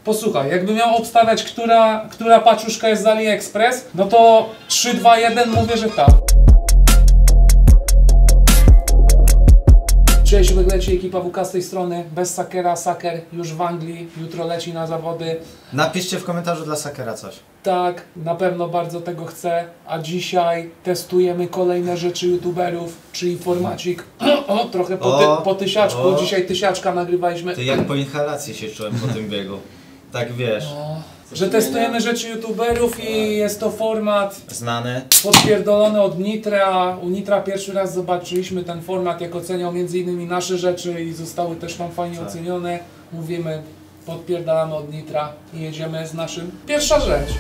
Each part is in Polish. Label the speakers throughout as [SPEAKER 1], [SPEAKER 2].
[SPEAKER 1] Posłuchaj, jakbym miał obstawiać, która paczuszka jest z AliExpress, no to 3, 2, 1 mówię, że ta. Cześć, leci ekipa WK z tej strony, bez Sakera, Saker już w Anglii, jutro leci na zawody.
[SPEAKER 2] Napiszcie w komentarzu dla Sakera coś.
[SPEAKER 1] Tak, na pewno bardzo tego chcę, a dzisiaj testujemy kolejne rzeczy youtuberów, czyli formacik, trochę po tysiaczku, dzisiaj tysiaczka nagrywaliśmy.
[SPEAKER 2] Ty jak po inhalacji się czułem po tym biegu, tak wiesz.
[SPEAKER 1] Że testujemy rzeczy youtuberów i jest to format
[SPEAKER 2] znany,
[SPEAKER 1] podpierdolony od Nitra. U Nitra pierwszy raz zobaczyliśmy ten format, jak oceniał m.in. nasze rzeczy i zostały też tam fajnie ocenione. Mówimy, podpierdalamy od Nitra i jedziemy z naszym. Pierwsza rzecz.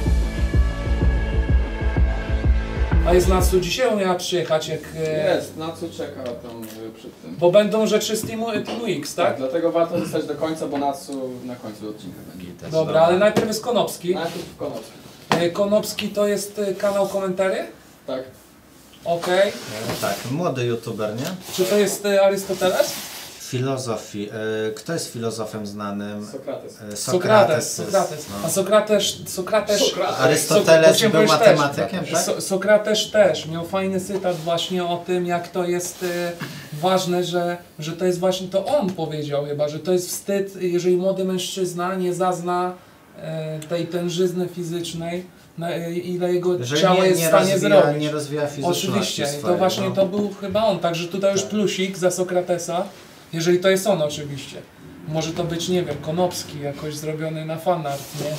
[SPEAKER 1] A jest Natsu dzisiaj miała przyjechać jak...
[SPEAKER 3] Jest, Natsu czeka tam przed tym.
[SPEAKER 1] Bo będą rzeczy z Teamu X, tak?
[SPEAKER 3] Tak, dlatego warto zostać do końca, bo Natsu na końcu odcinka będzie.
[SPEAKER 1] Dobra, ale najpierw jest Konopski.
[SPEAKER 3] Najpierw Konopski.
[SPEAKER 1] Konopski to jest kanał Komentary?
[SPEAKER 3] Tak.
[SPEAKER 1] Okej.
[SPEAKER 2] tak, młody youtuber, nie?
[SPEAKER 1] Czy to jest Arystoteles?
[SPEAKER 2] Filozofii. Kto jest filozofem znanym?
[SPEAKER 3] Sokrates.
[SPEAKER 1] Sokrates.
[SPEAKER 2] No.
[SPEAKER 1] A Sokrates.
[SPEAKER 2] Arystoteles był matematykiem, tak?
[SPEAKER 1] Sokrates też miał fajny cytat właśnie o tym, jak to jest ważne, że to jest właśnie, to on powiedział chyba, że to jest wstyd, jeżeli młody mężczyzna nie zazna tej tężyzny fizycznej, ile jego ciało jest w stanie zrobić.
[SPEAKER 2] Nie rozwija fizyczności
[SPEAKER 1] Oczywiście,
[SPEAKER 2] swojej,
[SPEAKER 1] to właśnie to był chyba on, także tutaj już plusik za Sokratesa, jeżeli to jest on oczywiście. Może to być, nie wiem, Konopski jakoś zrobiony na fanart, nie?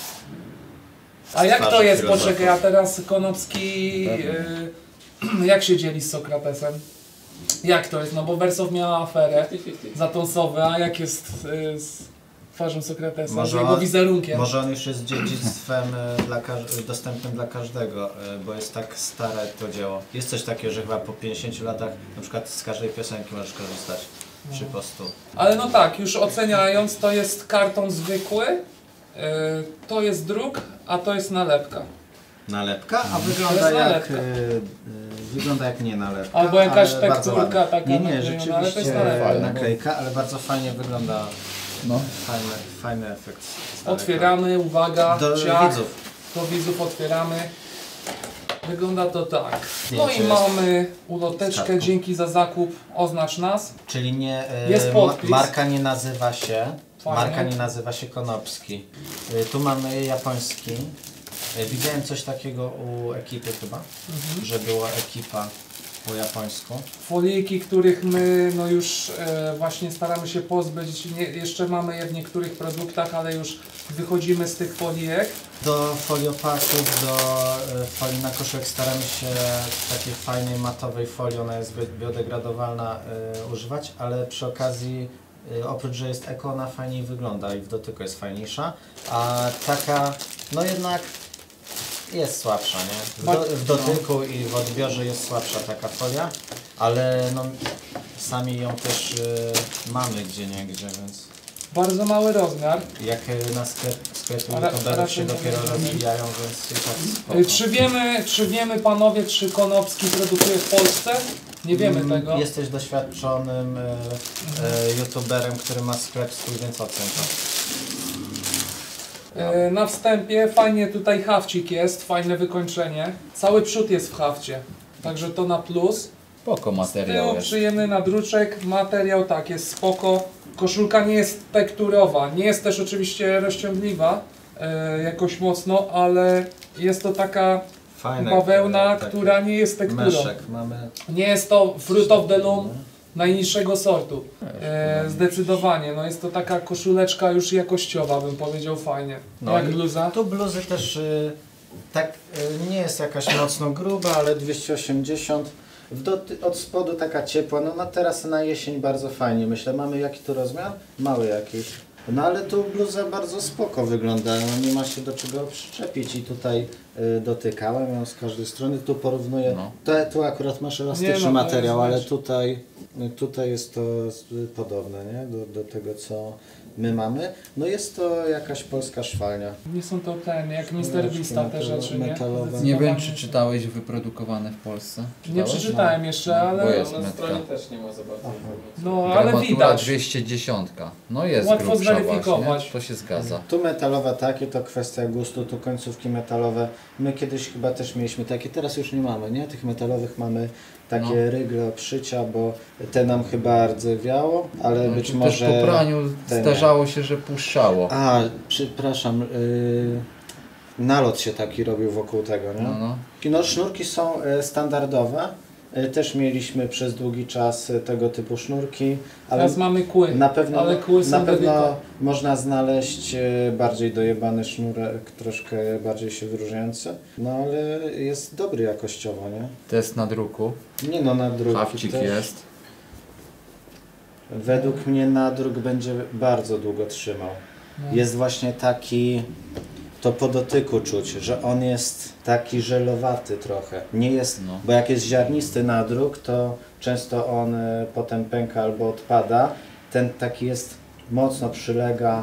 [SPEAKER 1] A jak to jest, poczekaj, a teraz Konopski, jak się dzieli z Sokratesem? Jak to jest? No bo Wersow miała aferę za tą Sowę, a jak jest z twarzą Sokratesa, z jego wizerunkiem?
[SPEAKER 2] Może on już jest dziedzictwem dostępnym dla każdego, bo jest tak stare to dzieło. Jest coś takiego, że chyba po 50 latach na przykład z każdej piosenki możesz korzystać przy postu. Ale
[SPEAKER 1] no tak, już oceniając, to jest karton zwykły, to jest druk, a to jest nalepka.
[SPEAKER 2] Nalepka? A wygląda jak nie nalepka.
[SPEAKER 1] Albo jakaś tekturka taka.
[SPEAKER 2] Nie, rzeczywiście naklejka, ale bardzo fajnie wygląda. No. Fajny efekt.
[SPEAKER 1] Otwieramy, uwaga,
[SPEAKER 2] do
[SPEAKER 1] widzów otwieramy. Wygląda to tak. No i mamy uloteczkę, dzięki za zakup, oznacz nas.
[SPEAKER 2] Czyli nie,
[SPEAKER 1] jest podpis.
[SPEAKER 2] Marka nie nazywa się Konopski. Tu mamy japoński. Widziałem coś takiego u ekipy chyba, że była ekipa po japońsku. Folijki,
[SPEAKER 1] których my no już właśnie staramy się pozbyć, jeszcze mamy je w niektórych produktach, ale już wychodzimy z tych folijek.
[SPEAKER 2] Do foliopaków, do folii na koszek staramy się takiej fajnej matowej folii, ona jest biodegradowalna, używać, ale przy okazji oprócz, że jest eko, ona fajniej wygląda i w dotyku jest fajniejsza, a taka no jednak jest słabsza, nie? W dotyku i w odbiorze jest słabsza taka folia, ale no, sami ją też mamy gdzie, więc...
[SPEAKER 1] Bardzo mały rozmiar.
[SPEAKER 2] Jak na sklepie youtuberów się dopiero rozwijają, więc tak
[SPEAKER 1] czy wiemy panowie, czy Konopski produkuje w Polsce? Nie wiemy tego.
[SPEAKER 2] Jesteś doświadczonym youtuberem, który ma sklep swój, więc ocen to.
[SPEAKER 1] Na wstępie fajnie tutaj hafcik jest, fajne wykończenie. Cały przód jest w hafcie, także to na plus.
[SPEAKER 4] Spoko materiał jest.
[SPEAKER 1] Przyjemny nadruczek, materiał tak jest spoko. Koszulka nie jest tekturowa, nie jest też oczywiście rozciągliwa jakoś mocno, ale jest to taka bawełna, która nie jest tekturą. Nie jest to Fruit of the Loom najniższego sortu. Zdecydowanie, no jest to taka koszuleczka już jakościowa, bym powiedział, fajnie.
[SPEAKER 2] No jak bluza? Tu bluzy też tak nie jest jakaś mocno gruba, ale 280. Od spodu taka ciepła, no teraz na jesień bardzo fajnie, myślę. Mamy jaki tu rozmiar? Mały jakiś. No ale tu bluza bardzo spoko wygląda, no nie ma się do czego przyczepić i tutaj dotykałem ją z każdej strony, tu porównuję, tu akurat masz elastyczny materiał, ale tutaj jest to podobne, nie? Do tego my mamy. No jest to jakaś polska szwalnia.
[SPEAKER 1] Nie są to jak Mr. Vista te rzeczy, nie?
[SPEAKER 2] metalowe.
[SPEAKER 4] Nie wiem, czy czytałeś wyprodukowane w Polsce.
[SPEAKER 1] Nie
[SPEAKER 4] Czytałeś?
[SPEAKER 1] przeczytałem jeszcze,
[SPEAKER 4] Bo
[SPEAKER 1] ale...
[SPEAKER 4] jest
[SPEAKER 3] Na
[SPEAKER 4] metka.
[SPEAKER 3] stronie też nie ma za bardzo informacji.
[SPEAKER 1] No, ale
[SPEAKER 4] Gramatura
[SPEAKER 1] widać.
[SPEAKER 4] 210. No jest
[SPEAKER 1] Łatwo
[SPEAKER 4] grubsza
[SPEAKER 1] zweryfikować.
[SPEAKER 4] właśnie. To się zgadza.
[SPEAKER 2] Tu metalowe takie, to kwestia gustu, tu końcówki metalowe. My kiedyś chyba też mieliśmy takie, teraz już nie mamy, nie? Tych metalowych mamy takie rygle obszycia, bo te nam chyba rdzewiało, ale
[SPEAKER 4] No,
[SPEAKER 2] być
[SPEAKER 4] tu
[SPEAKER 2] może...
[SPEAKER 4] też po praniu
[SPEAKER 2] te nie.
[SPEAKER 4] zdarzało się, że puszczało.
[SPEAKER 2] A, przepraszam, nalot się taki robił wokół tego, nie?
[SPEAKER 4] No.
[SPEAKER 2] No, sznurki są standardowe. Też mieliśmy przez długi czas tego typu sznurki, ale
[SPEAKER 1] Teraz mamy kły,
[SPEAKER 2] na pewno,
[SPEAKER 1] ale kły są
[SPEAKER 2] na pewno
[SPEAKER 1] dedykowane.
[SPEAKER 2] można znaleźć bardziej dojebany sznurek, troszkę bardziej się wyróżniający, no ale jest dobry jakościowo, nie?
[SPEAKER 4] Test na druku.
[SPEAKER 2] Nie no, nadruk
[SPEAKER 4] Hawcik
[SPEAKER 2] też.
[SPEAKER 4] jest.
[SPEAKER 2] Według mnie nadruk będzie bardzo długo trzymał.
[SPEAKER 1] No.
[SPEAKER 2] Jest właśnie taki, to po dotyku czuć, że on jest taki żelowaty trochę. Nie jest,
[SPEAKER 4] No.
[SPEAKER 2] bo jak jest ziarnisty nadruk, to często on potem pęka albo odpada. Ten taki jest, mocno przylega.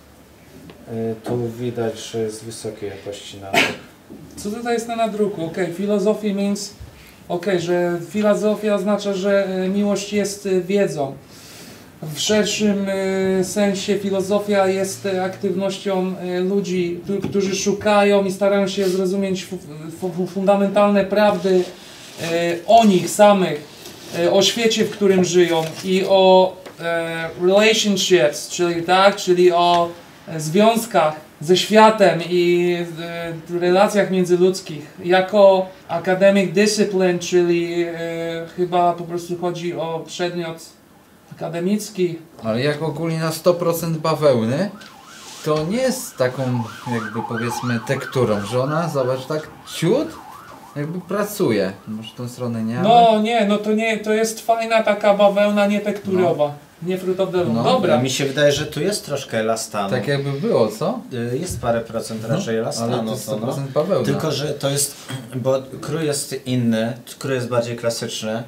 [SPEAKER 2] Tu widać, że jest wysokiej jakości nadruk.
[SPEAKER 1] Co tutaj jest na nadruku? Philosophy means... że filozofia oznacza, że miłość jest wiedzą. W szerszym sensie filozofia jest aktywnością ludzi, którzy szukają i starają się zrozumieć fundamentalne prawdy o nich samych, o świecie, w którym żyją i o relationships, czyli o związkach ze światem i relacjach międzyludzkich. Jako academic discipline, czyli chyba po prostu chodzi o przedmiot akademicki.
[SPEAKER 4] Ale jak ogólnie na 100% bawełny, to nie jest taką jakby powiedzmy tekturą, że ona, zobacz, tak ciut jakby pracuje. Może w tą stronę nie, ale...
[SPEAKER 1] No to jest fajna taka bawełna, nie tekturowa. Nie fruit of the loom.
[SPEAKER 4] No.
[SPEAKER 1] Dobra.
[SPEAKER 2] Mi się wydaje, że tu jest troszkę elastanu.
[SPEAKER 4] Tak jakby było, co?
[SPEAKER 2] Jest parę procent raczej elastanu.
[SPEAKER 4] Ale to jest
[SPEAKER 2] to,
[SPEAKER 4] 100% bawełna.
[SPEAKER 2] Tylko, że to jest, bo krój jest inny, krój jest bardziej klasyczny,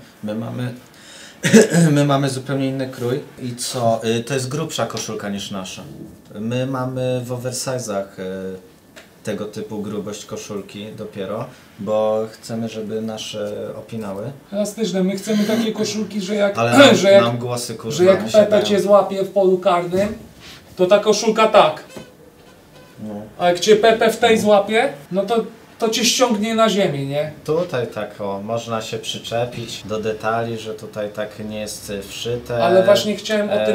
[SPEAKER 2] my mamy zupełnie inny krój i co, to jest grubsza koszulka niż nasza. My mamy w oversize'ach tego typu grubość koszulki dopiero, bo chcemy, żeby nasze opinały,
[SPEAKER 1] Elastyczne. My chcemy takie koszulki, że jak,
[SPEAKER 2] ale nam,
[SPEAKER 1] że jak,
[SPEAKER 2] nam głosy kurwa
[SPEAKER 1] że jak
[SPEAKER 2] nie
[SPEAKER 1] Pepe
[SPEAKER 2] siadają.
[SPEAKER 1] cię złapie w polu karnym, to ta koszulka tak.
[SPEAKER 2] No.
[SPEAKER 1] A jak cię Pepe w tej złapie, no to cię ściągnie na ziemię, nie?
[SPEAKER 2] Tutaj tak o, można się przyczepić do detali, że tutaj tak nie jest wszyte.
[SPEAKER 1] Ale właśnie chciałem o tym...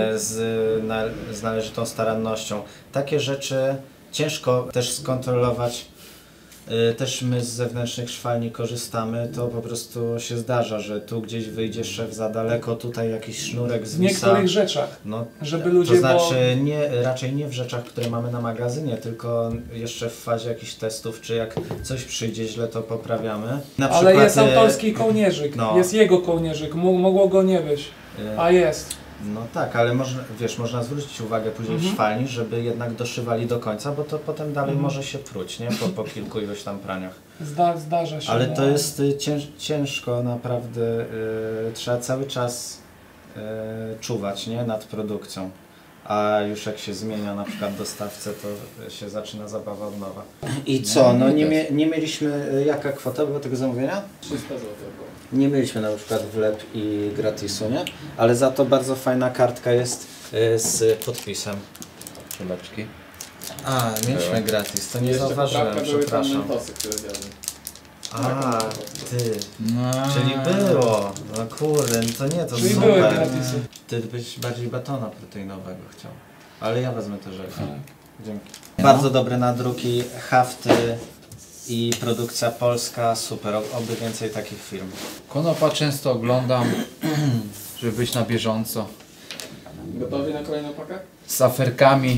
[SPEAKER 2] z należytą starannością. Takie rzeczy ciężko też skontrolować. Też my z zewnętrznych szwalni korzystamy, to po prostu się zdarza, że tu gdzieś wyjdzie szef za daleko, tutaj jakiś sznurek
[SPEAKER 1] W
[SPEAKER 2] zwisa.
[SPEAKER 1] niektórych rzeczach,
[SPEAKER 2] No,
[SPEAKER 1] żeby ludzie...
[SPEAKER 2] to znaczy raczej nie w rzeczach, które mamy na magazynie, tylko jeszcze w fazie jakichś testów, czy jak coś przyjdzie źle, to poprawiamy. Na
[SPEAKER 1] Ale
[SPEAKER 2] przykład,
[SPEAKER 1] jest autorski kołnierzyk,
[SPEAKER 2] no.
[SPEAKER 1] jest jego kołnierzyk, mogło go nie być, a jest.
[SPEAKER 2] No tak, ale można zwrócić uwagę później w szwalni, żeby jednak doszywali do końca, bo to potem dalej może się pruć, nie? Po kilku ilość tam praniach.
[SPEAKER 1] Zdarza się.
[SPEAKER 2] Ale
[SPEAKER 1] no.
[SPEAKER 2] to jest ciężko naprawdę, trzeba cały czas czuwać, nie? Nad produkcją. A już jak się zmienia na przykład dostawcę, to się zaczyna zabawa od nowa. I co? No nie mieliśmy, jaka kwota była tego zamówienia?
[SPEAKER 3] 300 zł.
[SPEAKER 2] Nie mieliśmy na przykład wlep i gratisu, nie? Ale za to bardzo fajna kartka jest z podpisem.
[SPEAKER 4] Żeleczki.
[SPEAKER 2] A, mieliśmy gratis, to nie zauważyłem,
[SPEAKER 3] były tam
[SPEAKER 2] przepraszam.
[SPEAKER 3] mentosy, które zjadłem.
[SPEAKER 2] A, ty,
[SPEAKER 4] No.
[SPEAKER 2] czyli było. No kurde, to nie, to
[SPEAKER 1] Czyli
[SPEAKER 2] super.
[SPEAKER 1] były gratisy.
[SPEAKER 2] Ty byś bardziej batona proteinowego chciał. Ale ja wezmę te żelki.
[SPEAKER 1] Tak.
[SPEAKER 2] Dzięki.
[SPEAKER 4] No.
[SPEAKER 2] Bardzo dobre nadruki, hafty i produkcja polska, super, oby więcej takich firm.
[SPEAKER 4] Konopa często oglądam, żeby być na bieżąco.
[SPEAKER 3] Gotowi na kolejną pakę?
[SPEAKER 4] Z aferkami.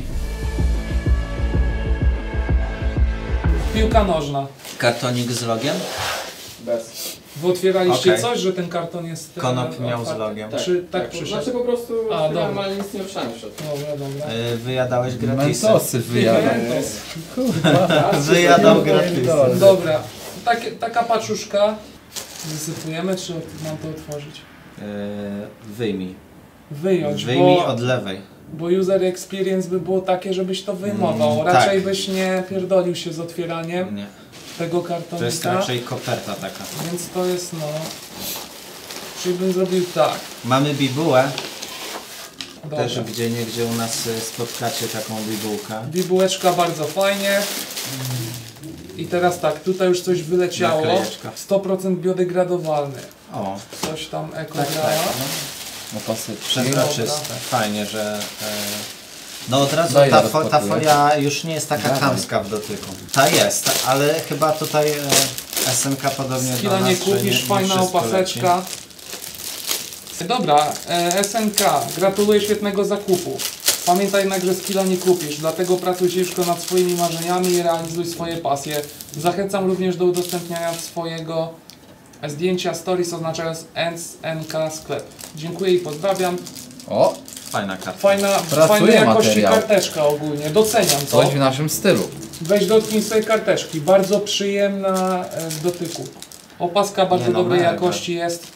[SPEAKER 1] Piłka nożna.
[SPEAKER 2] Kartonik z logiem?
[SPEAKER 3] Bez.
[SPEAKER 1] Wy otwieraliście
[SPEAKER 2] Okej.
[SPEAKER 1] coś, że ten karton jest...
[SPEAKER 2] Konop miał z
[SPEAKER 1] otwarty?
[SPEAKER 2] logiem.
[SPEAKER 1] Czy tak przyszedł?
[SPEAKER 3] Znaczy po prostu
[SPEAKER 1] A,
[SPEAKER 3] otwierałem,
[SPEAKER 1] dobra.
[SPEAKER 3] ale nic nie ruszałem w środku.
[SPEAKER 1] Dobra.
[SPEAKER 2] Wyjadałeś gratisy.
[SPEAKER 4] Mentosy wyjadam.
[SPEAKER 1] Mentos.
[SPEAKER 2] Wyjadał gratisy.
[SPEAKER 1] Dobra. Taka paczuszka. Wysypujemy, czy mam to otworzyć?
[SPEAKER 2] Wyjmij.
[SPEAKER 1] Wyjąć,
[SPEAKER 2] Wyjmij
[SPEAKER 1] bo...
[SPEAKER 2] od lewej.
[SPEAKER 1] Bo user experience by było takie, żebyś to wyjmował. Raczej byś nie pierdolił się z otwieraniem
[SPEAKER 2] Nie.
[SPEAKER 1] tego kartonika.
[SPEAKER 2] To jest raczej koperta taka.
[SPEAKER 1] Więc to jest no... Czyli bym zrobił tak.
[SPEAKER 2] Mamy bibułę.
[SPEAKER 1] Dobra.
[SPEAKER 2] Też gdzie u nas spotkacie taką bibułkę.
[SPEAKER 1] Bibułeczka bardzo fajnie. I teraz tak, tutaj już coś wyleciało.
[SPEAKER 2] Naklejeczka.
[SPEAKER 1] 100% biodegradowalny.
[SPEAKER 2] O,
[SPEAKER 1] Coś tam eko
[SPEAKER 2] tak,
[SPEAKER 1] działa.
[SPEAKER 2] tak. No.
[SPEAKER 4] Opaseczki.
[SPEAKER 2] Przezroczyste. Fajnie, że... No od razu
[SPEAKER 4] Daj, ja
[SPEAKER 2] ta
[SPEAKER 4] rozpakuję.
[SPEAKER 2] folia już nie jest taka
[SPEAKER 4] Dawaj.
[SPEAKER 2] chamska w dotyku. Ta jest, ale chyba tutaj SNK podobnie do
[SPEAKER 1] Skilla
[SPEAKER 2] nas,
[SPEAKER 1] nie
[SPEAKER 2] że
[SPEAKER 1] kupisz, fajna
[SPEAKER 2] wszystko
[SPEAKER 1] opaseczka. Dobra, SNK, gratuluję świetnego zakupu. Pamiętaj jednak, że skilla nie kupisz, dlatego pracuj ciężko nad swoimi marzeniami i realizuj swoje pasje. Zachęcam również do udostępniania swojego zdjęcia stories oznaczając SNK sklep. Dziękuję i pozdrawiam.
[SPEAKER 4] O,
[SPEAKER 2] Fajna karta.
[SPEAKER 1] Fajna jakości
[SPEAKER 4] materiał.
[SPEAKER 1] karteczka ogólnie, doceniam to.
[SPEAKER 4] coś w naszym stylu.
[SPEAKER 1] Weź dotknij sobie karteczki, bardzo przyjemna w dotyku. Opaska bardzo
[SPEAKER 2] Nie no,
[SPEAKER 1] dobrej
[SPEAKER 2] mega.
[SPEAKER 1] jakości jest.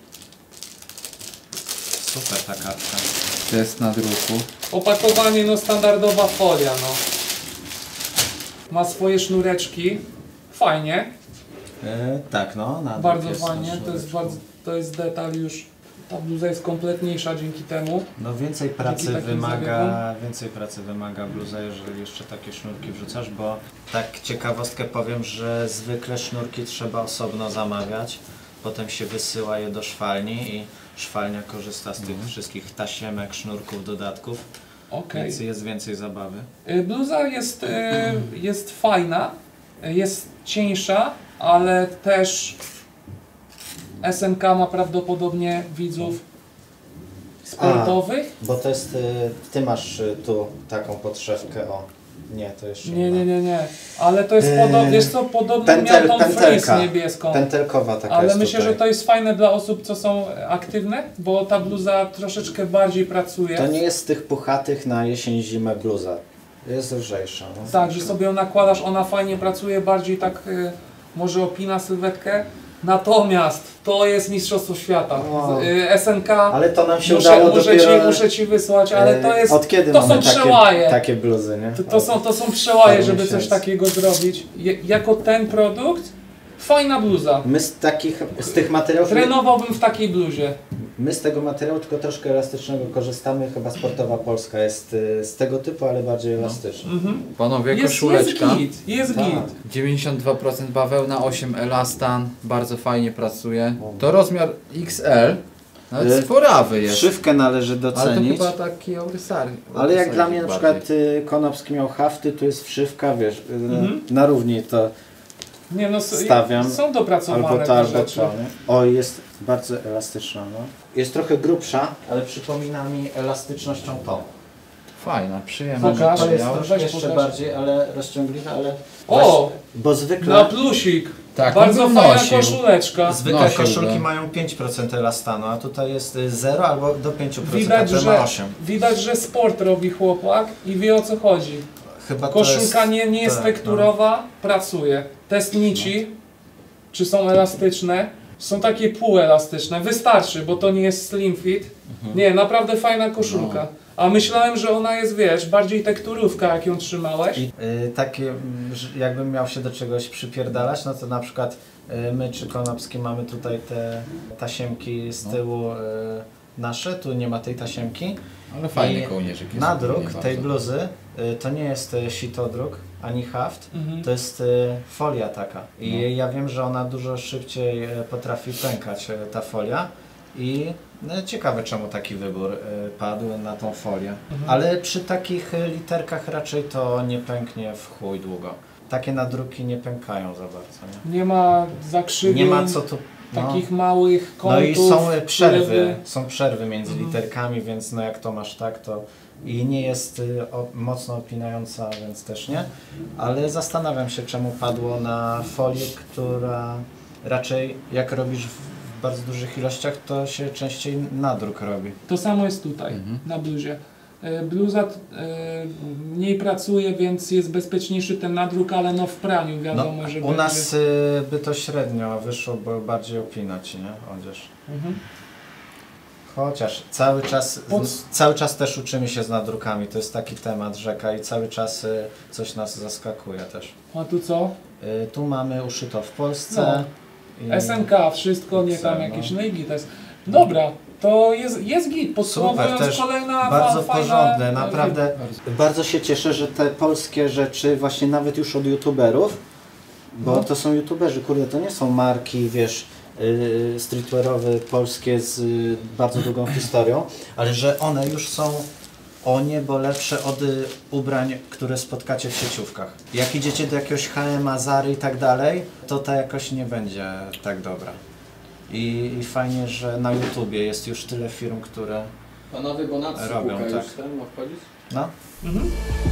[SPEAKER 2] Super ta kartka.
[SPEAKER 4] Test na druku.
[SPEAKER 1] Opakowanie no standardowa folia no. Ma swoje sznureczki. Fajnie,
[SPEAKER 2] Tak, no. Na
[SPEAKER 1] bardzo
[SPEAKER 2] jest
[SPEAKER 1] fajnie,
[SPEAKER 2] nasz
[SPEAKER 1] to jest detal już. Ta bluza jest kompletniejsza dzięki temu.
[SPEAKER 2] No więcej pracy
[SPEAKER 1] takim
[SPEAKER 2] wymaga bluza, jeżeli jeszcze takie sznurki wrzucasz, bo tak ciekawostkę powiem, że zwykle sznurki trzeba osobno zamawiać, potem się wysyła je do szwalni i szwalnia korzysta z tych wszystkich tasiemek, sznurków, dodatków,
[SPEAKER 1] Okej.
[SPEAKER 2] więc jest więcej zabawy.
[SPEAKER 1] Bluza jest fajna, jest cieńsza, ale też SNK ma prawdopodobnie widzów sportowych.
[SPEAKER 2] Bo to jest, ty masz tu taką podszewkę, o. Nie, to jeszcze
[SPEAKER 1] Nie. Ale to jest wiesz co, podobno miał tą frizz niebieską.
[SPEAKER 2] Pentelkowa taka
[SPEAKER 1] Ale
[SPEAKER 2] jest
[SPEAKER 1] myślę,
[SPEAKER 2] tutaj.
[SPEAKER 1] że to jest fajne dla osób, co są aktywne, bo ta bluza troszeczkę bardziej pracuje.
[SPEAKER 2] To nie jest z tych puchatych na jesień, zimę bluza. Jest lżejsza. No.
[SPEAKER 1] Tak, że sobie ją nakładasz, ona fajnie pracuje, bardziej tak może opina sylwetkę. Natomiast to jest Mistrzostwo Świata.
[SPEAKER 2] No.
[SPEAKER 1] SNK,
[SPEAKER 2] Ale to nam się udało dopiero...
[SPEAKER 1] muszę ci wysłać, ale to jest.
[SPEAKER 2] Od kiedy
[SPEAKER 1] to
[SPEAKER 2] mamy
[SPEAKER 1] są przełaje.
[SPEAKER 2] takie bluzy, nie?
[SPEAKER 1] To są przełaje,
[SPEAKER 2] Parę
[SPEAKER 1] żeby coś
[SPEAKER 2] miesięcy.
[SPEAKER 1] takiego zrobić. Jako ten produkt, fajna bluza.
[SPEAKER 2] My z tych materiałów...
[SPEAKER 1] Trenowałbym w takiej bluzie.
[SPEAKER 2] My z tego materiału tylko troszkę elastycznego korzystamy. Chyba Sportowa Polska jest z tego typu, ale bardziej elastyczna.
[SPEAKER 4] Panowie,
[SPEAKER 1] Jest
[SPEAKER 4] koszuleczka.
[SPEAKER 1] git, jest
[SPEAKER 2] Tak.
[SPEAKER 1] git.
[SPEAKER 4] 92% bawełna, 8 elastan, bardzo fajnie pracuje. To rozmiar XL, nawet sporawy jest.
[SPEAKER 2] Szywkę należy
[SPEAKER 4] Ale to
[SPEAKER 2] docenić.
[SPEAKER 4] chyba taki aurysar.
[SPEAKER 2] Ale jak dla mnie na przykład Konopski miał hafty, tu jest wszywka, wiesz, na równi to
[SPEAKER 1] Nie no,
[SPEAKER 2] stawiam.
[SPEAKER 1] są dopracowane
[SPEAKER 2] albo to,
[SPEAKER 1] te
[SPEAKER 2] albo
[SPEAKER 1] rzeczy.
[SPEAKER 2] to. Nie? O, jest bardzo elastyczna, no. Jest trochę grubsza, ale przypomina mi elastycznością tą.
[SPEAKER 4] Fajna, przyjemna.
[SPEAKER 1] Pokaż.
[SPEAKER 2] To jest
[SPEAKER 4] materiał.
[SPEAKER 2] troszkę
[SPEAKER 1] Weź
[SPEAKER 2] jeszcze
[SPEAKER 1] pokaż.
[SPEAKER 2] bardziej, ale rozciągliwe, ale...
[SPEAKER 1] O!
[SPEAKER 2] Bo zwykle...
[SPEAKER 1] Na plusik.
[SPEAKER 4] Tak,
[SPEAKER 1] Bardzo
[SPEAKER 4] bym
[SPEAKER 1] fajna
[SPEAKER 4] nosił.
[SPEAKER 1] koszuleczka.
[SPEAKER 2] Zwykle
[SPEAKER 4] Nosiłbym.
[SPEAKER 2] koszulki mają 5% elastanu, a tutaj jest 0 albo do 5%,
[SPEAKER 1] Widać,
[SPEAKER 2] a to ma 8.
[SPEAKER 1] że sport robi chłopak i wie o co chodzi.
[SPEAKER 2] Chyba to
[SPEAKER 1] Koszulka
[SPEAKER 2] jest,
[SPEAKER 1] nie jest
[SPEAKER 2] tak,
[SPEAKER 1] tekturowa, pracuje. Test nici, czy są elastyczne. Są takie półelastyczne. Wystarczy, bo to nie jest slim fit. Nie, naprawdę fajna koszulka. A myślałem, że ona jest, wiesz, bardziej tekturówka, jak ją trzymałeś.
[SPEAKER 2] I takie, że jakbym miał się do czegoś przypierdalać, no to na przykład my czy Konopski mamy tutaj te tasiemki z tyłu nasze, tu nie ma tej tasiemki.
[SPEAKER 4] Ale fajny
[SPEAKER 2] I
[SPEAKER 4] kołnierzyk jest.
[SPEAKER 2] Nadruk
[SPEAKER 4] ogólnie
[SPEAKER 2] tej
[SPEAKER 4] bardzo.
[SPEAKER 2] bluzy to nie jest sitodruk ani haft, to jest folia taka. I ja wiem, że ona dużo szybciej potrafi pękać, ta folia. I ciekawe, czemu taki wybór padł na tą folię. Ale przy takich literkach raczej to nie pęknie w chuj długo. Takie nadruki nie pękają za bardzo. Nie,
[SPEAKER 1] Nie ma zakrzywień,
[SPEAKER 2] nie ma co tu...
[SPEAKER 1] takich małych kątów.
[SPEAKER 2] No i są przerwy,
[SPEAKER 1] które
[SPEAKER 2] są przerwy między literkami, więc no jak to masz tak, to i nie jest mocno opinająca, więc też nie. Ale zastanawiam się, czemu padło na folię, która raczej jak robisz w bardzo dużych ilościach, to się częściej nadruk robi.
[SPEAKER 1] To samo jest tutaj, na bluzie. Bluza mniej pracuje, więc jest bezpieczniejszy ten nadruk, ale no w praniu wiadomo, że
[SPEAKER 2] u nas by to średnio wyszło, bo bardziej opinać, nie? Odzież. Chociaż cały czas też uczymy się z nadrukami, to jest taki temat rzeka i cały czas coś nas zaskakuje też.
[SPEAKER 1] A tu co?
[SPEAKER 2] Tu mamy uszyto w Polsce.
[SPEAKER 1] SNK, wszystko, nie tam
[SPEAKER 2] no.
[SPEAKER 1] jakieś negi, to jest... Dobra, to jest git,
[SPEAKER 2] Super,
[SPEAKER 1] podsumowując
[SPEAKER 2] też
[SPEAKER 1] kolejna
[SPEAKER 2] bardzo
[SPEAKER 1] fajna...
[SPEAKER 2] porządne, naprawdę.
[SPEAKER 5] Bardzo się cieszę, że te polskie rzeczy właśnie nawet już od youtuberów, bo
[SPEAKER 1] No.
[SPEAKER 5] to są youtuberzy, kurde, to nie są marki, wiesz, streetwearowe polskie z bardzo długą historią.
[SPEAKER 2] Ale że one już są o niebo lepsze od ubrań, które spotkacie w sieciówkach. Jak idziecie do jakiegoś H&M, Zary i tak dalej, to ta jakość nie będzie tak dobra. I fajnie, że na YouTubie jest już tyle firm, które...
[SPEAKER 3] Panowie, bo Natsu
[SPEAKER 2] Robią,
[SPEAKER 3] Puka
[SPEAKER 2] tak.
[SPEAKER 3] już ten ma wchodzić?
[SPEAKER 2] No.
[SPEAKER 1] Mhm.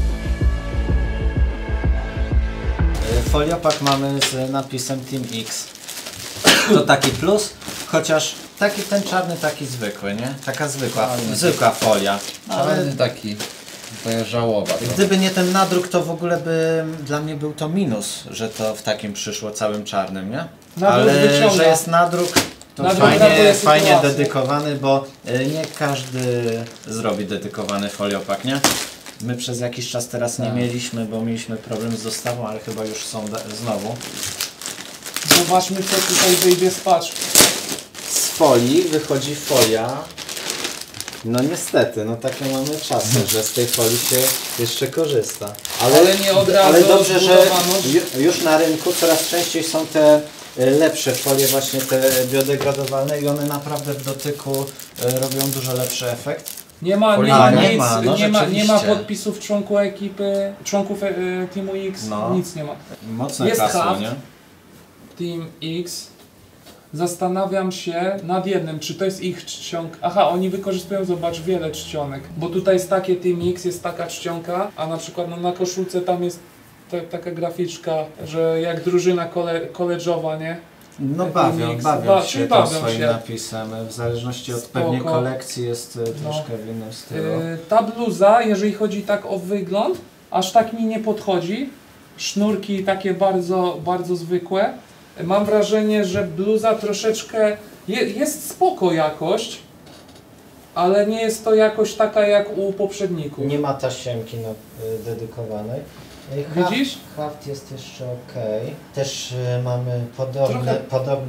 [SPEAKER 2] Foliopak mamy z napisem Team X. To taki plus, chociaż taki ten czarny, taki zwykły, nie? Taka zwykła folia. Ale
[SPEAKER 4] Ale taki, taka żałoba.
[SPEAKER 2] gdyby nie ten nadruk, to w ogóle by dla mnie był to minus, że to w takim przyszło całym czarnym, nie?
[SPEAKER 1] Nadruk
[SPEAKER 2] Ale
[SPEAKER 1] wyciąga.
[SPEAKER 2] że jest nadruk, to
[SPEAKER 1] Nadruk
[SPEAKER 2] fajnie,
[SPEAKER 1] ratuje
[SPEAKER 2] fajnie
[SPEAKER 1] sytuację.
[SPEAKER 2] dedykowany, bo nie każdy zrobi dedykowany foliopak, nie? My przez jakiś czas teraz nie
[SPEAKER 4] Tak.
[SPEAKER 2] mieliśmy, bo mieliśmy problem z dostawą, ale chyba już są znowu.
[SPEAKER 1] Zobaczmy, co tutaj wyjdzie z paczki.
[SPEAKER 5] Z folii wychodzi folia. No niestety, no takie mamy czasy, że z tej folii się jeszcze korzysta.
[SPEAKER 1] Ale nie od razu
[SPEAKER 5] Ale dobrze, że
[SPEAKER 1] zbudowano.
[SPEAKER 5] już na rynku coraz częściej są te lepsze folie, właśnie te biodegradowalne
[SPEAKER 2] I one naprawdę w dotyku robią dużo lepszy efekt.
[SPEAKER 1] Nie ma
[SPEAKER 2] A, nie
[SPEAKER 1] nic,
[SPEAKER 2] ma, no
[SPEAKER 1] nie ma
[SPEAKER 2] rzeczywiście.
[SPEAKER 1] podpisów członków ekipy, członków Teamu X,
[SPEAKER 2] No.
[SPEAKER 1] nic nie ma.
[SPEAKER 2] Mocne
[SPEAKER 1] Jest
[SPEAKER 2] hasło,
[SPEAKER 1] haft.
[SPEAKER 2] nie?
[SPEAKER 1] Team X. Zastanawiam się nad jednym, czy to jest ich czcionka. Aha, oni wykorzystują, zobacz, wiele czcionek. Bo tutaj jest takie Team X, jest taka czcionka, a na przykład no, na koszulce tam jest taka graficzka, że jak drużyna koleżowa, nie?
[SPEAKER 2] No
[SPEAKER 1] Team
[SPEAKER 2] bawią
[SPEAKER 1] X.
[SPEAKER 2] się
[SPEAKER 1] Czyli
[SPEAKER 2] tym
[SPEAKER 1] bawią
[SPEAKER 2] swoim
[SPEAKER 1] się.
[SPEAKER 2] napisem. W zależności od
[SPEAKER 1] Spoko.
[SPEAKER 2] pewnie kolekcji jest
[SPEAKER 1] No.
[SPEAKER 2] troszkę w innym stylu.
[SPEAKER 1] Ta bluza, jeżeli chodzi tak o wygląd, aż tak mi nie podchodzi. Sznurki takie bardzo, bardzo zwykłe. Mam wrażenie, że bluza troszeczkę jest spoko jakość, ale nie jest to jakość taka jak u poprzedników.
[SPEAKER 2] Nie ma tasiemki dedykowanej.
[SPEAKER 1] Widzisz?
[SPEAKER 2] Haft jest jeszcze ok. Też mamy
[SPEAKER 1] Trochę-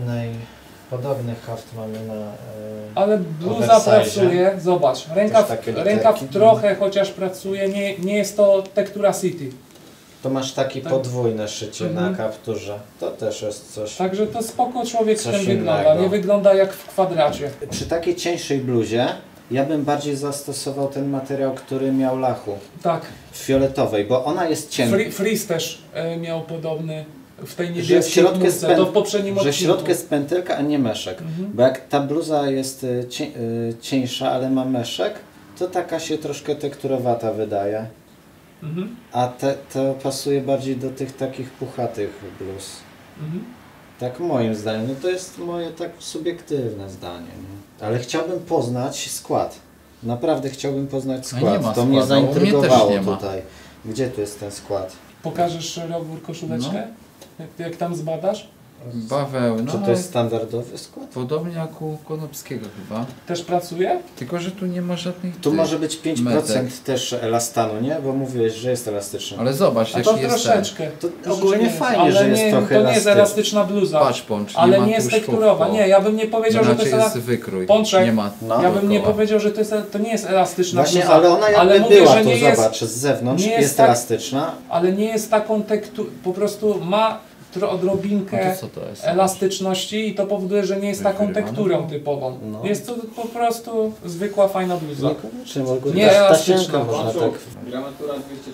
[SPEAKER 2] podobny haft mamy na...
[SPEAKER 1] Ale bluza
[SPEAKER 2] Oversize.
[SPEAKER 1] pracuje, zobacz, rękaw
[SPEAKER 2] takie literki.
[SPEAKER 1] rękaw trochę chociaż pracuje, nie jest to tektura City.
[SPEAKER 2] To masz taki
[SPEAKER 1] Tak.
[SPEAKER 2] podwójne szycie
[SPEAKER 1] Mhm.
[SPEAKER 2] na kapturze. To też jest coś.
[SPEAKER 1] Także to spoko człowiek z
[SPEAKER 2] Coś
[SPEAKER 1] tym wygląda,
[SPEAKER 2] innego.
[SPEAKER 1] nie wygląda jak w kwadracie.
[SPEAKER 5] Przy takiej cieńszej bluzie ja bym bardziej zastosował ten materiał, który miał lachu
[SPEAKER 1] Tak.
[SPEAKER 5] w fioletowej, bo ona jest cienka.
[SPEAKER 1] Freeze też miał podobny w tej
[SPEAKER 5] Że w
[SPEAKER 1] niebieskiej
[SPEAKER 5] środku jest
[SPEAKER 1] chmurce, to w poprzednim
[SPEAKER 5] że w
[SPEAKER 1] odcinku.
[SPEAKER 5] środku jest pętelka, a nie meszek.
[SPEAKER 1] Mhm.
[SPEAKER 5] Bo jak ta bluza jest cieńsza, ale ma meszek, to taka się troszkę tekturowata wydaje.
[SPEAKER 1] Mhm.
[SPEAKER 5] A to pasuje bardziej do tych takich puchatych bluz.
[SPEAKER 1] Mhm.
[SPEAKER 5] Tak moim zdaniem. No to jest moje tak subiektywne zdanie. Nie? Ale chciałbym poznać skład. Naprawdę chciałbym poznać
[SPEAKER 4] No
[SPEAKER 5] skład.
[SPEAKER 4] nie ma
[SPEAKER 5] To mnie
[SPEAKER 4] składu, u mnie też
[SPEAKER 5] zaintrygowało
[SPEAKER 4] nie ma.
[SPEAKER 5] tutaj. Gdzie tu jest ten skład?
[SPEAKER 1] Pokażesz robór koszuleczkę? Jak tam zbadasz?
[SPEAKER 4] Bawełna,
[SPEAKER 5] Czy to jest standardowy skład?
[SPEAKER 4] podobnie jak u Konopskiego chyba.
[SPEAKER 1] Też pracuje?
[SPEAKER 4] Tylko, że tu nie ma żadnych
[SPEAKER 5] Tu
[SPEAKER 4] tych
[SPEAKER 5] może być 5%
[SPEAKER 4] metek.
[SPEAKER 5] też elastanu, nie? Bo mówiłeś, że jest elastyczny.
[SPEAKER 4] Ale zobacz,
[SPEAKER 1] A
[SPEAKER 4] jaki
[SPEAKER 1] to
[SPEAKER 4] jest ten.
[SPEAKER 1] troszeczkę.
[SPEAKER 5] To
[SPEAKER 1] Troszeczkę
[SPEAKER 5] ogólnie
[SPEAKER 1] jest.
[SPEAKER 5] fajnie,
[SPEAKER 1] Ale
[SPEAKER 5] że jest
[SPEAKER 1] nie,
[SPEAKER 5] trochę
[SPEAKER 1] to nie jest
[SPEAKER 5] elastyczny.
[SPEAKER 1] elastyczna bluza.
[SPEAKER 4] Patrz pącz, nie
[SPEAKER 1] Ale
[SPEAKER 4] ma
[SPEAKER 1] nie jest
[SPEAKER 4] tłuszczów,
[SPEAKER 1] tekturowa.
[SPEAKER 4] o.
[SPEAKER 1] Nie, ja bym nie powiedział, że to
[SPEAKER 4] Inaczej
[SPEAKER 1] jest
[SPEAKER 4] jest wykrój.
[SPEAKER 1] Pączek.
[SPEAKER 4] Nie ma.
[SPEAKER 5] No.
[SPEAKER 1] Ja bym nie
[SPEAKER 4] dookoła.
[SPEAKER 1] powiedział, że to nie jest elastyczna
[SPEAKER 5] Właśnie,
[SPEAKER 1] bluza.
[SPEAKER 5] ale ona jakby
[SPEAKER 1] Ale mówię,
[SPEAKER 5] była
[SPEAKER 1] że
[SPEAKER 5] tu,
[SPEAKER 1] nie jest-
[SPEAKER 5] zobacz, z zewnątrz
[SPEAKER 1] nie
[SPEAKER 5] jest,
[SPEAKER 1] jest tak-
[SPEAKER 5] elastyczna.
[SPEAKER 1] Ale nie jest taką tekturą, po prostu ma
[SPEAKER 4] No
[SPEAKER 1] odrobinkę
[SPEAKER 4] to co to jest?
[SPEAKER 1] elastyczności i to powoduje, że nie jest taką
[SPEAKER 4] Wyrywana?
[SPEAKER 1] tekturą typową.
[SPEAKER 5] No.
[SPEAKER 1] Jest to po prostu zwykła, fajna bluza.
[SPEAKER 5] Niekoniecznie, mogło
[SPEAKER 1] Nie,
[SPEAKER 5] ta
[SPEAKER 1] elastyczna.
[SPEAKER 5] tasiemka można
[SPEAKER 3] Patrz,
[SPEAKER 5] tak...
[SPEAKER 3] gramatura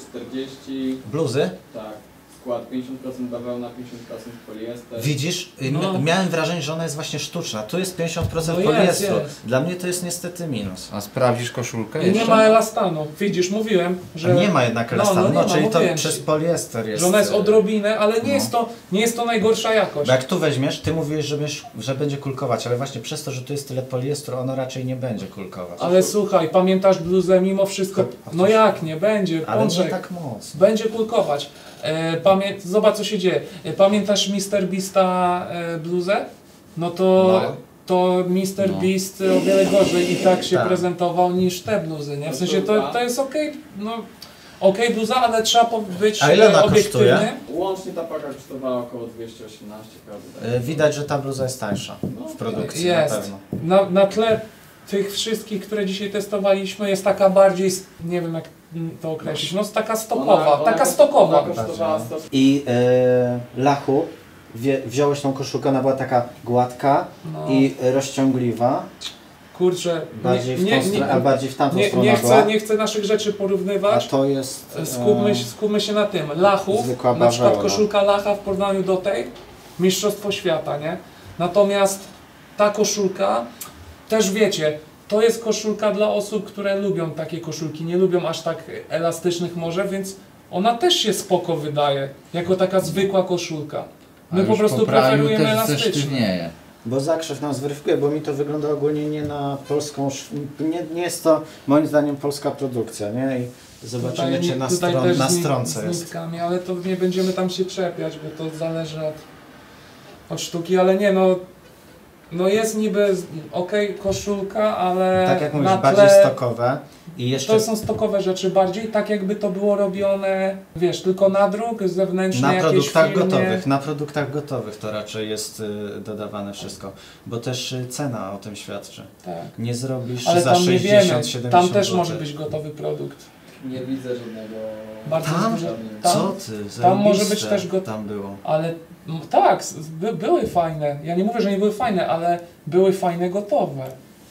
[SPEAKER 3] 240,
[SPEAKER 2] Bluzy?
[SPEAKER 3] tak, skład 50% bawełna, 50% poliester.
[SPEAKER 2] Widzisz?
[SPEAKER 1] No.
[SPEAKER 2] Miałem wrażenie, że ona jest właśnie sztuczna. Tu jest 50%
[SPEAKER 1] No jest,
[SPEAKER 2] poliestru.
[SPEAKER 1] jest.
[SPEAKER 2] Dla mnie to jest niestety minus.
[SPEAKER 4] A sprawdzisz koszulkę
[SPEAKER 1] I nie
[SPEAKER 4] jeszcze?
[SPEAKER 1] ma elastanu. Widzisz, mówiłem, że...
[SPEAKER 2] A nie ma jednak
[SPEAKER 1] No,
[SPEAKER 2] elastanu,
[SPEAKER 1] nie ma,
[SPEAKER 2] czyli to
[SPEAKER 1] mówiłem
[SPEAKER 2] przez
[SPEAKER 1] ci.
[SPEAKER 2] poliester jest.
[SPEAKER 1] Że ona jest odrobinę, ale
[SPEAKER 2] No.
[SPEAKER 1] nie jest to najgorsza jakość.
[SPEAKER 2] Bo jak tu weźmiesz, ty mówisz, że będzie kulkować, ale właśnie przez to, że tu jest tyle poliestru, ono raczej nie będzie kulkować.
[SPEAKER 1] Ale słuchaj, pamiętasz bluzę mimo wszystko? No jak nie, będzie,
[SPEAKER 2] Ale nie
[SPEAKER 1] pączek.
[SPEAKER 2] tak mocno.
[SPEAKER 1] Będzie kulkować. Zobacz co się dzieje. Pamiętasz Mr. Beasta bluzę? No to to Mr.
[SPEAKER 4] No.
[SPEAKER 1] Beast o wiele gorzej i tak się
[SPEAKER 2] Tak.
[SPEAKER 1] prezentował niż te bluzy, nie? W sensie to jest okej, no okej bluza, ale trzeba być
[SPEAKER 2] A ile ona
[SPEAKER 1] obiektywny.
[SPEAKER 2] kosztuje?
[SPEAKER 3] Łącznie ta paka kosztowała około 218, prawda?
[SPEAKER 2] Widać, że ta bluza jest tańsza w produkcji
[SPEAKER 1] Jest.
[SPEAKER 2] na pewno.
[SPEAKER 1] Na tle tych wszystkich, które dzisiaj testowaliśmy, jest taka bardziej, nie wiem jak to określić, no taka stokowa, taka stokowa.
[SPEAKER 3] Ona kosztowała 100.
[SPEAKER 5] I Lachu, wziąłeś tą koszulkę, ona była taka gładka
[SPEAKER 1] No.
[SPEAKER 5] i rozciągliwa,
[SPEAKER 1] Kurczę,
[SPEAKER 5] bardziej w tą stronę, a bardziej w tamtą stronę
[SPEAKER 1] nie chcę naszych rzeczy
[SPEAKER 5] a
[SPEAKER 1] porównywać.
[SPEAKER 5] to jest
[SPEAKER 1] Skupmy się na tym. Lachów,
[SPEAKER 5] zwykła
[SPEAKER 1] na przykład
[SPEAKER 5] bawełna.
[SPEAKER 1] koszulka Lacha w porównaniu do tej, Mistrzostwo Świata, nie? Natomiast ta koszulka, też wiecie, to jest koszulka dla osób, które lubią takie koszulki, nie lubią aż tak elastycznych może, więc ona też się spoko wydaje, jako taka zwykła koszulka.
[SPEAKER 4] A
[SPEAKER 1] My
[SPEAKER 4] już
[SPEAKER 1] po prostu
[SPEAKER 4] praniu
[SPEAKER 1] preferujemy
[SPEAKER 4] też
[SPEAKER 1] elastyczne.
[SPEAKER 4] zesztywnieje.
[SPEAKER 5] Bo zakrzew nam zweryfikuje, bo mi to wygląda ogólnie nie na polską, nie jest to moim zdaniem polska produkcja, nie? I zobaczymy, czy na,
[SPEAKER 1] też
[SPEAKER 5] na
[SPEAKER 1] z
[SPEAKER 5] stronce
[SPEAKER 1] z
[SPEAKER 5] jest.
[SPEAKER 1] nitkami, ale to nie będziemy tam się czepiać, bo to zależy od sztuki, ale nie no jest niby okej koszulka, ale
[SPEAKER 5] Tak jak mówisz,
[SPEAKER 1] na
[SPEAKER 5] bardziej
[SPEAKER 1] tle
[SPEAKER 5] stokowe i jeszcze
[SPEAKER 1] to są stokowe rzeczy bardziej, tak jakby to było robione, wiesz, tylko nadruk zewnętrzny,
[SPEAKER 5] na
[SPEAKER 1] jakieś
[SPEAKER 5] produktach
[SPEAKER 1] filmy.
[SPEAKER 5] gotowych, na produktach gotowych to raczej jest dodawane wszystko, bo też cena o tym świadczy.
[SPEAKER 1] Tak.
[SPEAKER 5] Nie zrobisz
[SPEAKER 1] Ale
[SPEAKER 5] za
[SPEAKER 1] tam nie
[SPEAKER 5] 60,
[SPEAKER 1] wiemy,
[SPEAKER 5] 70
[SPEAKER 1] tam też
[SPEAKER 5] zł.
[SPEAKER 1] może być gotowy produkt.
[SPEAKER 3] Nie widzę żadnego...
[SPEAKER 1] Bardzo
[SPEAKER 5] Tam?
[SPEAKER 1] duże,
[SPEAKER 5] Co ty?
[SPEAKER 1] tam może być
[SPEAKER 5] Zajebiste
[SPEAKER 1] też
[SPEAKER 5] tam było.
[SPEAKER 1] ale tak, były fajne. Ja nie mówię, że nie były fajne, ale były fajne gotowe.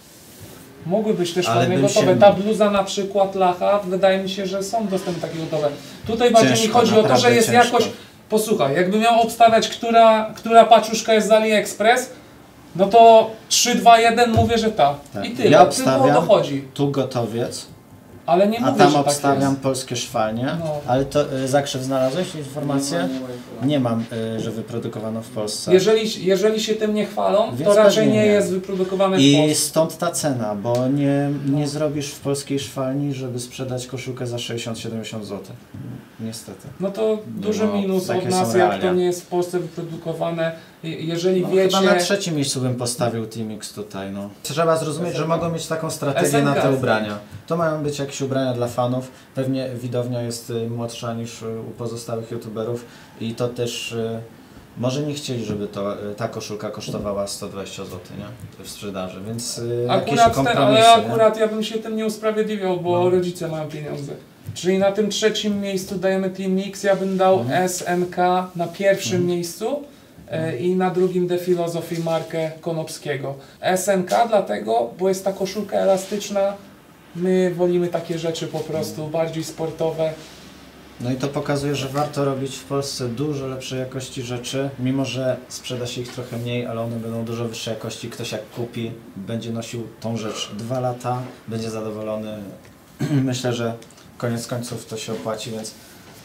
[SPEAKER 1] Mogły być też
[SPEAKER 5] Ale
[SPEAKER 1] fajne
[SPEAKER 5] bym
[SPEAKER 1] gotowe.
[SPEAKER 5] się-
[SPEAKER 1] Ta bluza na przykład Lacha, wydaje mi się, że są dostępne takie gotowe. Tutaj bardziej mi
[SPEAKER 5] Ciężko,
[SPEAKER 1] chodzi o to,
[SPEAKER 5] naprawdę
[SPEAKER 1] że jest
[SPEAKER 5] ciężko.
[SPEAKER 1] jakoś... Posłuchaj, jakbym miał obstawiać, która paczuszka jest z AliExpress, no to 3, 2, 1 mówię, że ta.
[SPEAKER 5] Tak.
[SPEAKER 1] I tyle,
[SPEAKER 5] Ja
[SPEAKER 1] tylko
[SPEAKER 5] obstawiam-
[SPEAKER 1] o to chodzi.
[SPEAKER 5] Tu gotowiec,
[SPEAKER 1] Ale nie
[SPEAKER 5] a
[SPEAKER 1] mówię,
[SPEAKER 5] tam
[SPEAKER 1] że
[SPEAKER 5] obstawiam
[SPEAKER 1] tak jest.
[SPEAKER 5] polskie szwalnie,
[SPEAKER 1] No.
[SPEAKER 5] ale to Zakrzew znalazłeś informację?
[SPEAKER 3] Nie ma informacji.
[SPEAKER 5] Nie mam, że wyprodukowano w Polsce.
[SPEAKER 1] Jeżeli się tym nie chwalą,
[SPEAKER 5] Więc
[SPEAKER 1] to raczej
[SPEAKER 5] pewnie
[SPEAKER 1] nie
[SPEAKER 5] nie.
[SPEAKER 1] jest wyprodukowane w
[SPEAKER 5] I
[SPEAKER 1] Polsce.
[SPEAKER 5] stąd ta cena, bo nie
[SPEAKER 1] No.
[SPEAKER 5] zrobisz w polskiej szwalni, żeby sprzedać koszulkę za 60-70 zł. Niestety.
[SPEAKER 1] No to duży
[SPEAKER 5] No,
[SPEAKER 1] minus
[SPEAKER 5] takie
[SPEAKER 1] od
[SPEAKER 5] są
[SPEAKER 1] nas, jak
[SPEAKER 5] realia.
[SPEAKER 1] to nie jest w Polsce wyprodukowane. Jeżeli
[SPEAKER 5] No,
[SPEAKER 1] wiecie...
[SPEAKER 5] chyba na trzecim miejscu bym postawił Teamix tutaj, no. Trzeba zrozumieć, że mogą mieć taką strategię na te
[SPEAKER 1] SNK.
[SPEAKER 5] ubrania. To mają być jakieś ubrania dla fanów. Pewnie widownia jest młodsza niż u pozostałych youtuberów i to też może nie chcieli, żeby ta koszulka kosztowała 120 zł, nie? W sprzedaży, więc jakieś kompromisy,
[SPEAKER 1] ale
[SPEAKER 5] nie?
[SPEAKER 1] akurat ja bym się tym nie usprawiedliwiał, bo
[SPEAKER 5] No.
[SPEAKER 1] rodzice mają pieniądze. Czyli na tym trzecim miejscu dajemy Team Mix, ja bym dał SNK na pierwszym miejscu i na drugim The Philosophy markę Konopskiego. SNK dlatego, bo jest ta koszulka elastyczna, my wolimy takie rzeczy po prostu, bardziej sportowe.
[SPEAKER 5] No i to pokazuje, że warto robić w Polsce dużo lepszej jakości rzeczy, mimo że sprzeda się ich trochę mniej, ale one będą dużo wyższej jakości. Ktoś jak kupi, będzie nosił tą rzecz 2 lata, będzie zadowolony. Myślę, że koniec końców to się opłaci, więc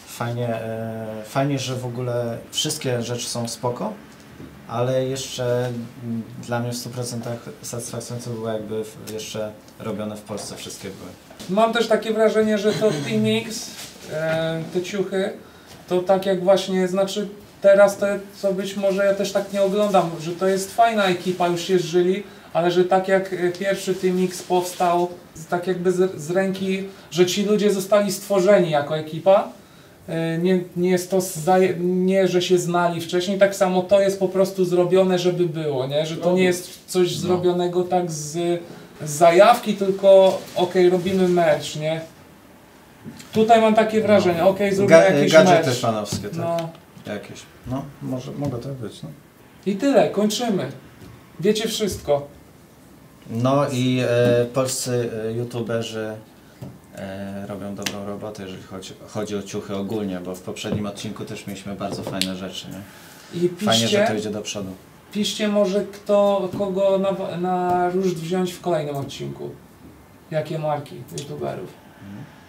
[SPEAKER 5] fajnie, że w ogóle wszystkie rzeczy są spoko, ale jeszcze dla mnie w 100% satysfakcjonujące było, jakby jeszcze robione w Polsce wszystkie były.
[SPEAKER 1] Mam też takie wrażenie, że to Team X, te ciuchy, to tak jak właśnie, znaczy teraz to, co być może ja też tak nie oglądam, że to jest fajna ekipa, już się zżyli, ale że tak jak pierwszy Team X powstał, tak jakby z ręki, że ci ludzie zostali stworzeni jako ekipa, nie jest to, nie że się znali wcześniej, tak samo to jest po prostu zrobione, żeby było, nie? Że to nie jest coś zrobionego tak z zajawki, tylko okej, robimy mecz, nie? Tutaj mam takie wrażenie, okej, zróbmy jakiś
[SPEAKER 5] Gadżety
[SPEAKER 1] mecz.
[SPEAKER 5] fanowskie, tak?
[SPEAKER 1] No
[SPEAKER 5] Jakieś. No, mogą tak być, no.
[SPEAKER 1] i tyle, kończymy. Wiecie wszystko.
[SPEAKER 5] No i polscy youtuberzy robią dobrą robotę, jeżeli chodzi o ciuchy ogólnie, bo w poprzednim odcinku też mieliśmy bardzo fajne rzeczy, nie?
[SPEAKER 1] I
[SPEAKER 5] Fajnie, że to
[SPEAKER 1] piszcie,
[SPEAKER 5] idzie do przodu.
[SPEAKER 1] piszcie może kogo na ruszt wziąć w kolejnym odcinku. Jakie marki youtuberów.